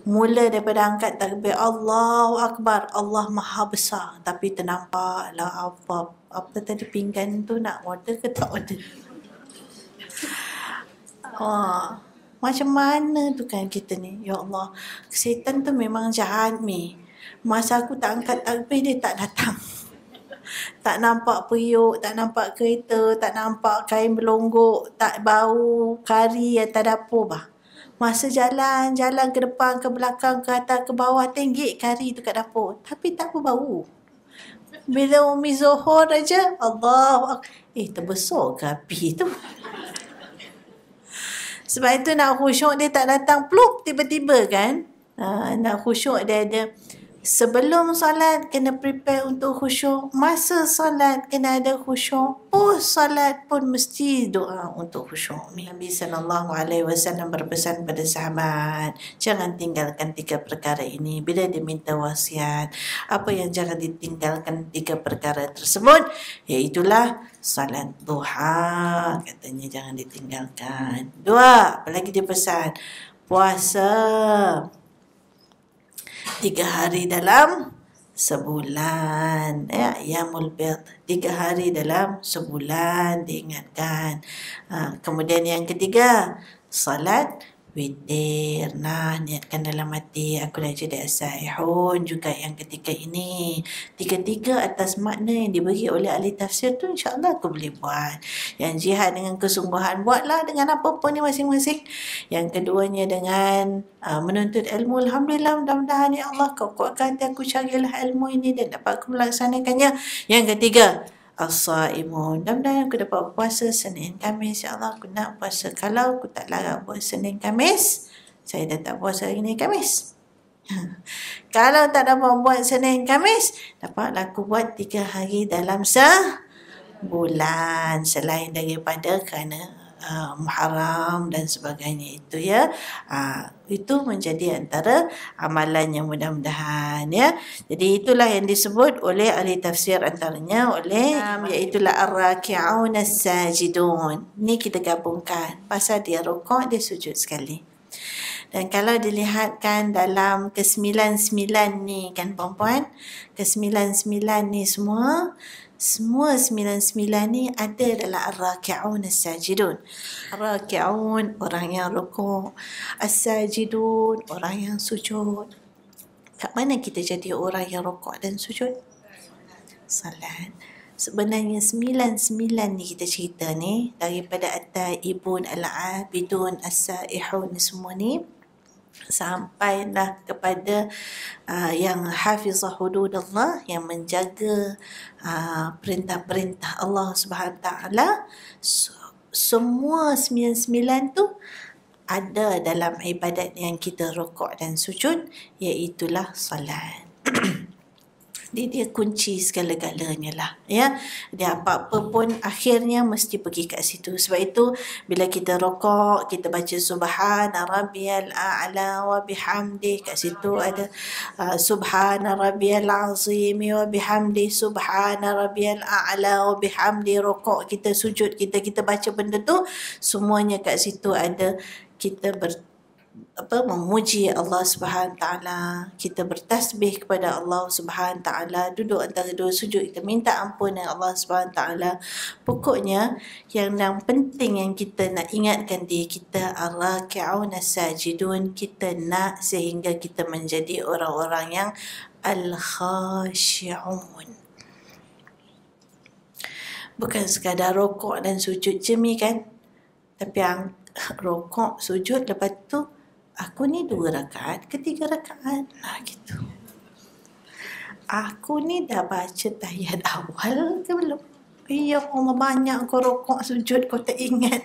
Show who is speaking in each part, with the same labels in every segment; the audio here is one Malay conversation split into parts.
Speaker 1: Mula daripada angkat takbir Allahu Akbar, Allah Maha Besar, tapi ternampak lah apa tadi pinggan tu nak order ke tak order. Macam mana tu kan kita ni, ya Allah. Setan tu memang jahat ni. Masa aku tak angkat takbir, dia tak datang. Tak nampak periuk, tak nampak kereta, tak nampak kain berlonggok, tak bau kari atas dapur bah. Masa jalan ke depan, ke belakang, ke atas, ke bawah, tenggik kari tu kat dapur. Tapi tak berbau. Bila umi Zohor aja, Allah, terbesar ke api tu? Sebab itu nak khusyuk dia tak datang pluk tiba-tiba kan. Nak khusyuk dia ada sebelum solat kena prepare untuk khusyuk, masa solat kena ada khusyuk, post solat pun mesti doa untuk khusyuk. Nabi SAW berpesan pada sahabat, jangan tinggalkan 3 perkara ini. Bila dia minta wasiat, apa yang jangan ditinggalkan 3 perkara tersebut? Iaitulah salat duha, katanya jangan ditinggalkan. 2, apalagi dia pesan, puasa 3 hari dalam sebulan, ya, Yamul Bid, 3 hari dalam sebulan diingatkan. Kemudian yang ketiga, salat witir. Niatkan dalam hati, aku dah jadi as-saihun juga yang ketiga ini. 3 atas makna yang diberi oleh ahli tafsir tu, insyaAllah aku boleh buat. Yang jihad dengan kesungguhan, buatlah dengan apa-apa ni masing-masing. Yang keduanya dengan menuntut ilmu. Alhamdulillah, mudah-mudahan ya Allah kau kuatkan hati aku, carilah ilmu ini dan dapat aku melaksanakannya. Yang ketiga, as-saimun. Mudah-mudahan aku dapat puasa Senin Khamis. Ya Allah, aku nak puasa. Kalau aku tak larat puasa Senin Khamis, saya dah tak puasa hari ni Khamis. Kalau tak dapat buat Senin Khamis, dapatlah aku buat 3 hari dalam sebulan, selain daripada kerana Muharram dan sebagainya itu, ya. Itu menjadi antara amalan yang mudah-mudahan, ya. Jadi itulah yang disebut oleh ahli tafsir, antaranya oleh iaitulah ar-raki'un as-sajidun. Ni kita gabungkan pasal dia rukuk, dia sujud sekali. Dan kalau dilihatkan dalam ke-99 ni kan puan-puan, ke-99 ni semua 99 ni ada dalam ar-raki'un as-sajidun. Ar-raki'un, orang yang rukuk. As-sajidun, orang yang sujud. Kat mana kita jadi orang yang rukuk dan sujud? Salat. Sebenarnya 99 ni kita cerita ni, daripada at-taibun, al-abidun, as-saihun semua ni, sampailah kepada yang hafizah hududallah, yang menjaga perintah-perintah Allah Subhanahu Taala. Semua 99 tu ada dalam ibadat yang kita rukuk dan sujud, iaitulah salat. Dia kunci segala-galanya lah, ya. Dia apa-apa pun akhirnya mesti pergi kat situ. Sebab itu bila kita rukuk, kita baca subhana rabbiyal a'la wa bihamdi, kat situ ada subhana rabbiyal azim wa bihamdi, subhana rabbiyal a'la wa bihamdi. Rukuk kita, sujud kita baca benda tu, semuanya kat situ ada. Kita memuji Allah Subhanahu Taala, kita bertasbih kepada Allah Subhanahu Taala, duduk antara 2 sujud kita minta ampun dengan Allah Subhanahu Taala. Pokoknya yang penting yang kita nak ingatkan diri kita, ar-raki'un as-sajidun, kita nak sehingga kita menjadi orang-orang yang al-khashi'un. Bukan sekadar rokok dan sujud je kan, tapi yang rokok, sujud, lepas tu aku ni 2 rakaat ke 3 rakaat, gitu. Aku ni dah baca tahiyat awal ke belum? Ya Allah, banyak kau rokok sujud kau tak ingat.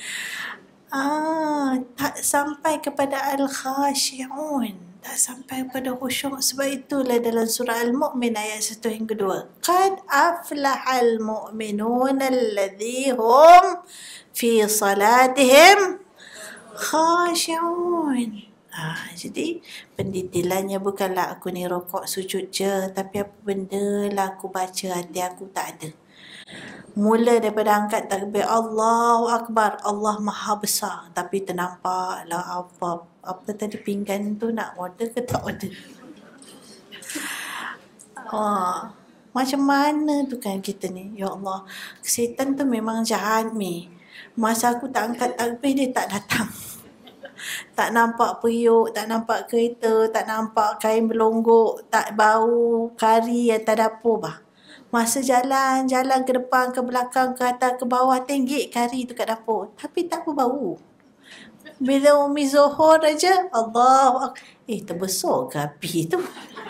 Speaker 1: Tak sampai kepada al-khashi'un, tak sampai kepada khusyuk. Sebab itulah dalam surah Al-Mu'min ayat 1 hingga 2, qad aflahal mu'minun alladhi hum fi salatihim khashi'un. Jadi pendetailannya bukanlah aku ni rokok sujud je, tapi apa benda lah aku baca, hati aku tak ada. Mula daripada angkat takbir Allahu Akbar, Allah Maha Besar, tapi ternampaklah apa tadi pinggan tu nak order ke tak order. Macam mana tu kan kita ni, ya Allah. Setan tu memang jahat ni. Masa aku tak angkat takbir, dia tak datang. Tak nampak periuk, tak nampak kereta, tak nampak kain berlonggok, tak bau kari atas dapur bah. Masa jalan ke depan, ke belakang, ke atas, ke bawah, tenggek kari tu kat dapur. Tapi tak berbau. Bila Umi Zohor aja, Allah, terbesar ke api tu?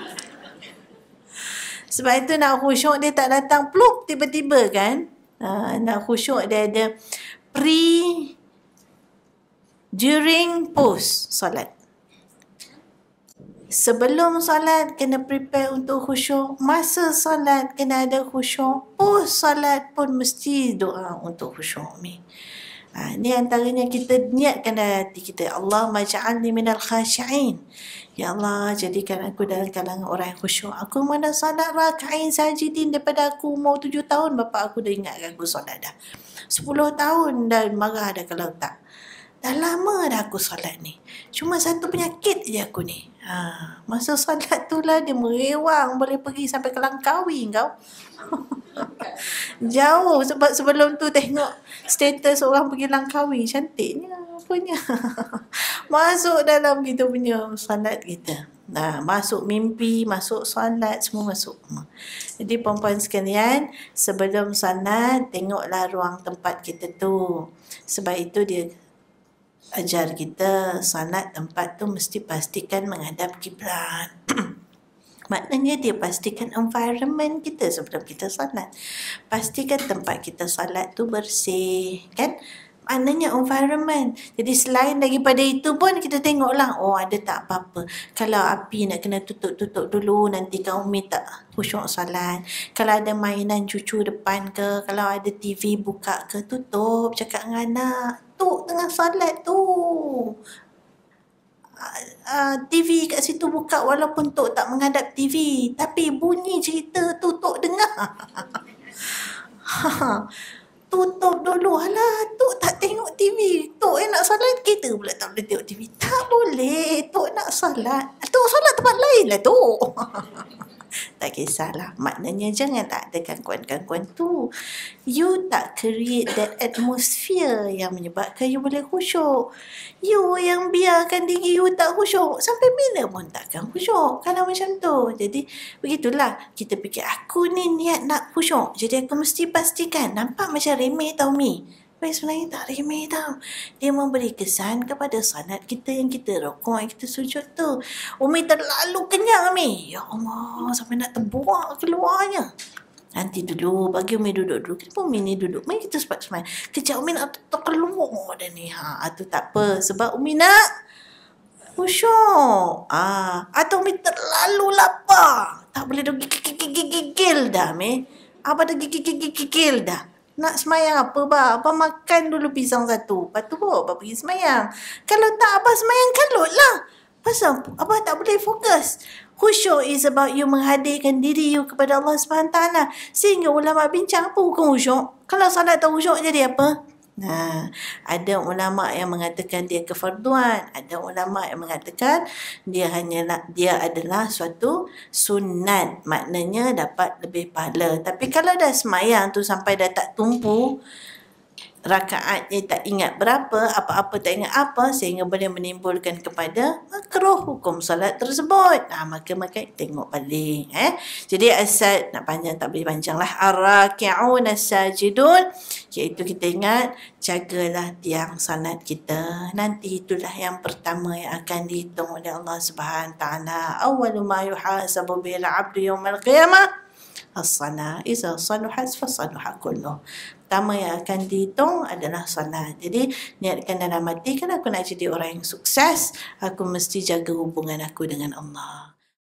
Speaker 1: Sebab itu nak khusyuk dia tak datang plup tiba-tiba kan. Nak khusyuk dia ada pre, during, post solat. Sebelum solat kena prepare untuk khusyuk, masa solat kena ada khusyuk, post solat pun mesti doa untuk khusyuk ni. Ni antaranya kita niatkan dalam hati kita, Allah maj'alni minal khashi'in. Ya Allah, jadikan aku dalam kalangan orang yang khusyuk. Aku mana solat raka'in sajidin daripada aku umur 7 tahun, bapa aku dah ingatkan aku solat dah. 10 tahun dah marah dah kalau tak. Dah lama dah aku solat ni. Cuma satu penyakit je aku ni. Masa solat tu lah dia merewang. Boleh pergi sampai ke Langkawi kau. Jauh sebab sebelum tu tengok status orang pergi Langkawi. Cantiknya apanya. Masuk dalam kita punya solat kita. Masuk mimpi, masuk solat, semua masuk. Jadi perempuan sekalian, sebelum solat tengoklah ruang tempat kita tu. Sebab itu dia ajar kita solat tempat tu mesti pastikan menghadap kiblat. Maknanya dia pastikan environment kita sebelum kita solat. Pastikan tempat kita solat tu bersih, kan? Maknanya environment. Jadi selain daripada itu pun kita tengoklah, ada tak apa-apa. Kalau api nak kena tutup dulu, nanti kau Umi tak khusyuk solat. Kalau ada mainan cucu depan ke, kalau ada TV buka ke, tutup, cakap dengan anak. Tok tengah solat tu. TV kat situ buka walaupun Tok tak menghadap TV. Tapi bunyi cerita tu Tok dengar. Tutup dulu. Alah, Tok tak tengok TV. Tok nak solat, kita pula tak boleh tengok TV. Tak boleh. Tok nak solat. Tok solat tempat lain lah Tok. Tak kisahlah. Maknanya jangan tak ada gangguan-gangguan tu. You tak create that atmosphere yang menyebabkan you boleh khusyuk. You yang biarkan diri you tak khusyuk. Sampai bila pun takkan khusyuk. Kalau macam tu. Jadi begitulah. Kita fikir aku ni niat nak khusyuk. Jadi aku mesti pastikan. Nampak macam remeh tau Mi. Tapi sebenarnya tak remeh tau. Dia memberi kesan kepada salat kita yang kita rokok, yang kita sujud tu. Umi terlalu kenyang Mi. Ya Allah, sampai nak terbuak keluarnya. Nanti dulu, bagi Umi duduk dulu. Kenapa Umi ni duduk? Mari kita sepat-sepat. Kejap Umi nak terkeluar dah ni. Itu tak apa. Sebab Umi nak khusyuk. Atau Umi terlalu lapar. Tak boleh dah gigil dah Mi. Apa dah gigil dah. Nak semayang apa bah? Abang makan dulu pisang satu. Lepas tu Abang pergi semayang. Kalau tak Abang semayang kalut lah. Pasal Abang tak boleh fokus. Khusyuk is about you menghadirkan diri you kepada Allah SWT. Sehingga ulama bincang apa hukum khusyuk. Kalau salat tak khusyuk jadi apa? Ada ulama yang mengatakan dia kefarduan, ada ulama yang mengatakan dia adalah suatu sunat, maknanya dapat lebih pahala. Tapi kalau dah semayang tu sampai dah tak tumpu rakaatnya, tak ingat berapa, apa-apa tak ingat apa, sehingga boleh menimbulkan kepada makruh hukum solat tersebut. Maka tengok balik. Jadi asal nak panjang tak boleh panjang lah. Ar-raki'un as-sajidun, iaitu kita ingat jagalah tiang solat kita. Nanti itulah yang pertama yang akan dihitung oleh Allah Subhanahu Taala. Awwalu ma yuhasabu bil 'abdu yaumal qiyamah as-salah. Iza saluhat fa saluha kulluh. Pertama yang akan dihitung adalah solat. Jadi niatkan dalam hati, kan aku nak jadi orang yang sukses, aku mesti jaga hubungan aku dengan Allah.